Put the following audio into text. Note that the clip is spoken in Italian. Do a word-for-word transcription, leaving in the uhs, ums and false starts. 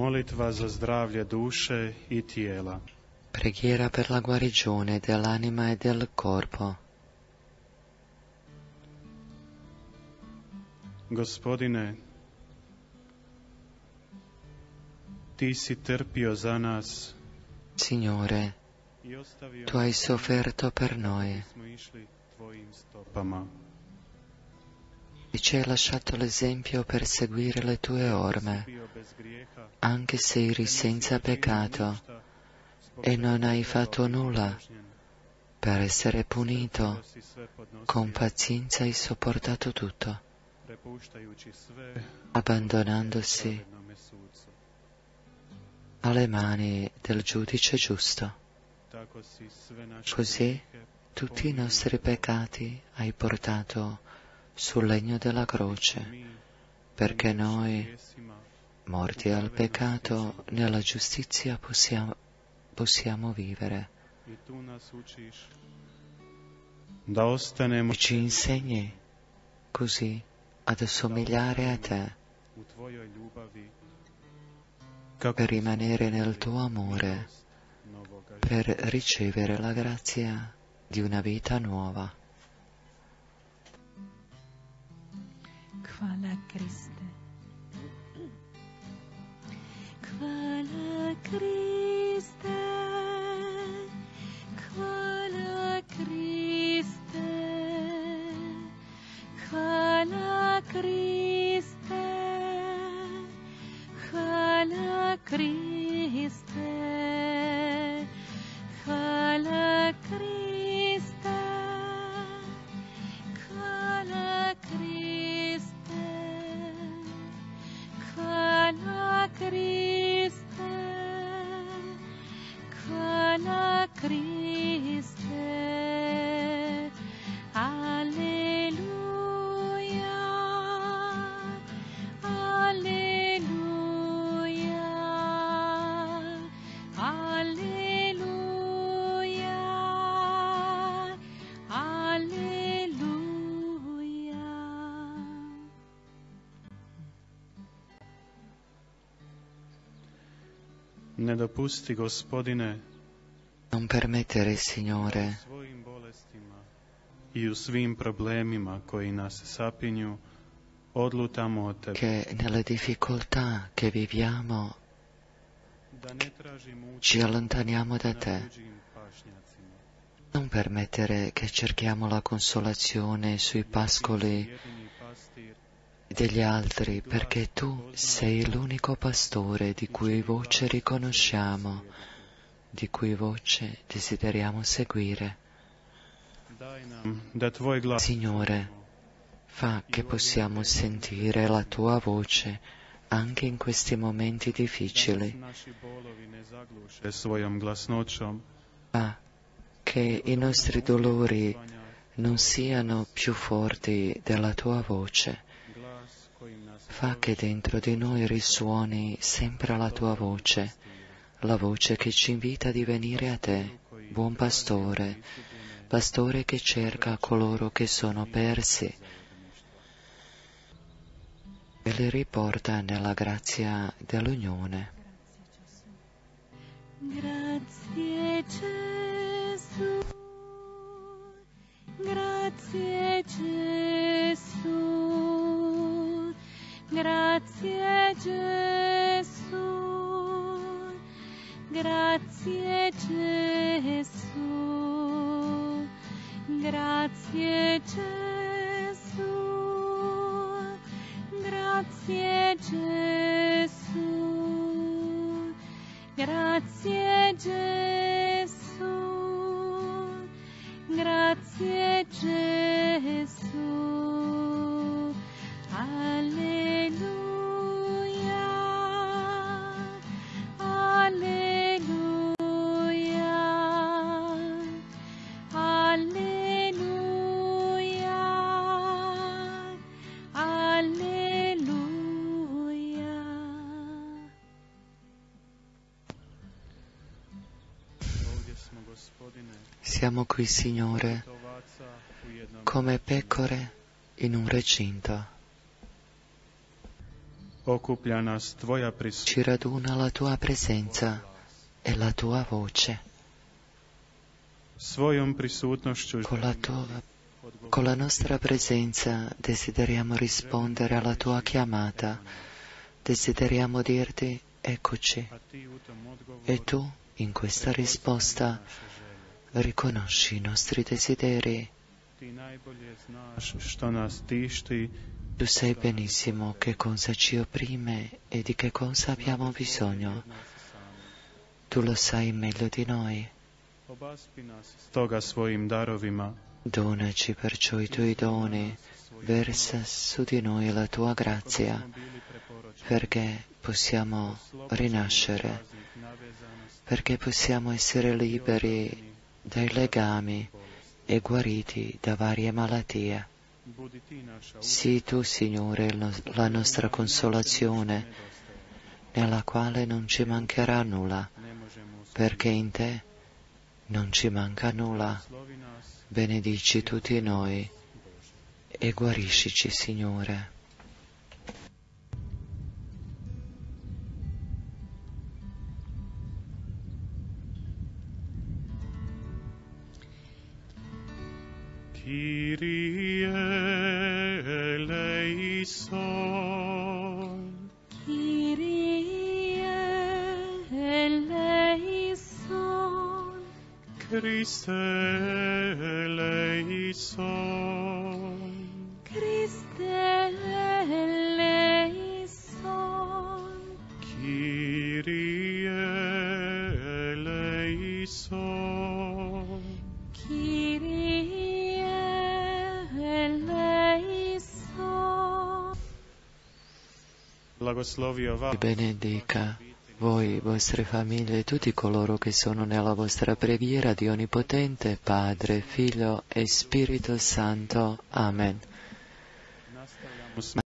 Molitva za zdravlje duše i tijela. Preghiera per la guarigione dell'anima e del corpo. Gospodine, Ti si trpio za nas. Signore, Tu hai sofferto per noi e ci hai lasciato l'esempio per seguire le Tue orme, anche se eri senza peccato e non hai fatto nulla per essere punito. Con pazienza hai sopportato tutto, abbandonandosi alle mani del giudice giusto. Così tutti i nostri peccati hai portato sul legno della croce, perché noi, morti al peccato, nella giustizia possiamo, possiamo vivere. E ci insegni così ad assomigliare a Te, per rimanere nel Tuo amore, per ricevere la grazia di una vita nuova. Hvala Kriste. Hvala Kriste. Hvala Kriste. Hvala Kriste. Hvala Kriste. Hvala Kriste. Hvala Kriste. Hvala Kriste. Hvala Kriste. Alleluia. Alleluia. Alleluia. Alleluia. Ne dopusti, Gospodine, Non permettere, Signore, svojim bolestima i u svim problemima koji nas sapinju, odlutamo od Tebe. che nelle difficoltà che viviamo Da ne tražimo ci allontaniamo da Te. tuđim pašnjacima. Non permettere che cerchiamo la consolazione sui pascoli Jedini pastir, degli altri, perché Tu sei l'unico pastore di cui voce riconosciamo, di cui voce desideriamo seguire. daj nam da Tvoj glas Signore, fa che possiamo sentire la Tua voce anche in questi momenti difficili. naši bolovi ne zagluše svojom glasnoćom. Fa che i nostri dolori non siano più forti della Tua voce. Glas kojim nas Fa che dentro di noi risuoni sempre la Tua voce, la voce che ci invita a divenire a Te, buon pastore, pastore che cerca coloro che sono persi e li riporta nella grazia dell'unione. Grazie Gesù, grazie Gesù, grazie Gesù, grazie Gesù, grazie Gesù, grazie Gesù, grazie Gesù, grazie Gesù, alleluia, alleluia, alleluia, alleluia. Ovdje smo, Gospodine, Siamo qui, Signore, ovaca u jednom come pecore in un recinto. okuplja nas tvoja prisutnosť. Ci raduna la tua presenza e la tua voce. Svojom prisutnošću Con la, tua, con la nostra presenza desideriamo rispondere alla tua chiamata. Desideriamo dirti, eccoci. E tu, in questa risposta, riconosci i nostri desideri. Tu sai benissimo che cosa ci opprime e di che cosa abbiamo bisogno. Tu lo sai meglio di noi. Stoga svojim darovima. Donaci perciò i tuoi doni, versa su di noi la tua grazia, perché possiamo rinascere, perché possiamo essere liberi dai legami e guariti da varie malattie. Sii tu, Signore, la nostra consolazione, nella quale non ci mancherà nulla, perché in te non ci manca nulla. Benedici tutti noi e guariscici, Signore. Kyrie eleison. Kyrie eleison. Christe eleison. Christe eleison. Kyrie eleison. Kyrie eleison. Blagoslovio vas. Benedica voi, vostre famiglie e tutti coloro che sono nella vostra preghiera di Onnipotente, Padre, Figlio e Spirito Santo. Amen.